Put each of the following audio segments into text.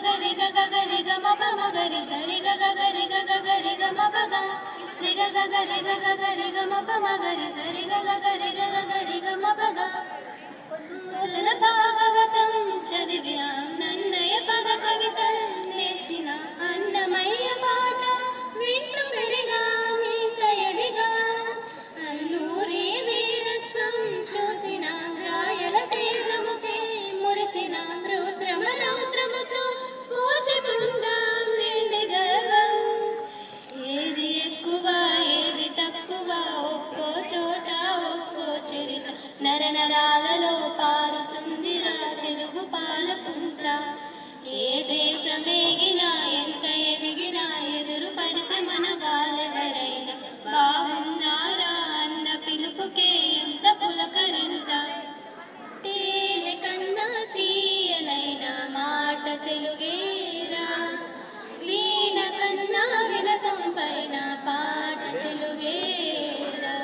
గరి గగ గరి గమ పమ గరి సరి గగ గరి గగ గరి గమ పగ రి గగ గరి గగ గరి గమ పమ గరి సరి గగ గరి గగ గరి గమ పగ పొద్దున భాగవతం చదివాం నన్నయ్య పద కవితలు నేర్చిన అన్నమయ్య పాట వింటూ పెరిగాం ఇంత ఎదిగా అన్నూరి వీరత్వం చూసిన రాయల తేజముకే మురిసిన రౌద్రమ రౌద్రముతో స్ఫూర్తి పొందాం నిండి గర్వం ఏది ఎక్కువ ఏది తక్కువ ఒక్కో చోట ఒక్కో చరిత నరనరాలలో పారుతుందిరా తెలుగు పాలపుంత ఏ దేశమేగినా ఎంత ఎదిగినా ఎదురు పడితే మన వాళ్ళెవరైనా బాగున్నారా అన్న పిలుపుకే ఎంత పులకరింత తేనె కన్నా తీయనైన మాట తెలుగేరా వీణ కన్నా వినసంపైన పాట తెలుగేరా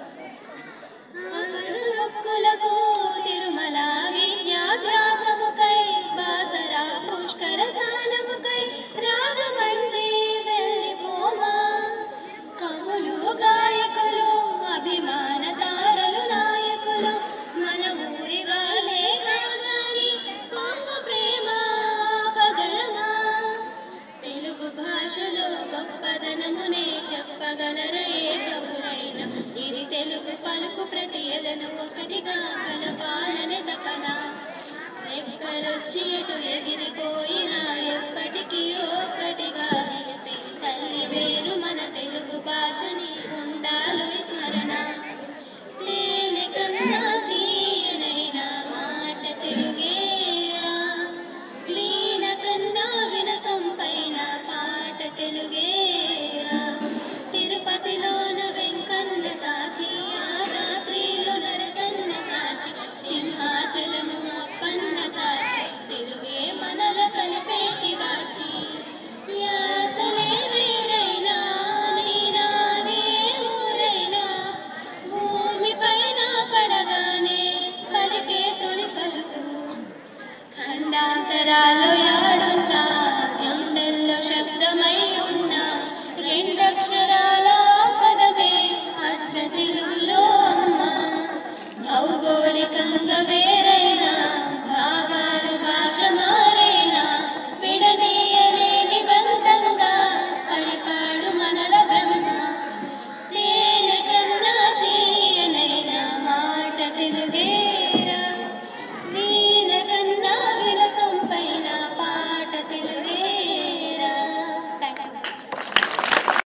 మొక్కులకు తిరుమల విద్యాభ్యాసముకై బాసరా పుష్కర స్నానముకై రాజమండ్రి వెళ్ళిపోమా కవులు గాయకులు అభిమాన తారలు నాయకులు మన ఊరి వాళ్ళే కాదని పొంగు ప్రేమ ఆపగలమా తెలుగు భాషలో గొప్పదనమునే చెప్పగలరే కవులైన ఇది తెలుగు పలుకు ప్రతి ఎదను ఒకటిగా కలపాలనే తపన రెక్కలొచ్చి ఎటు ఎగిరిపోయినా ఎప్పటికీ ఒక్కటిగా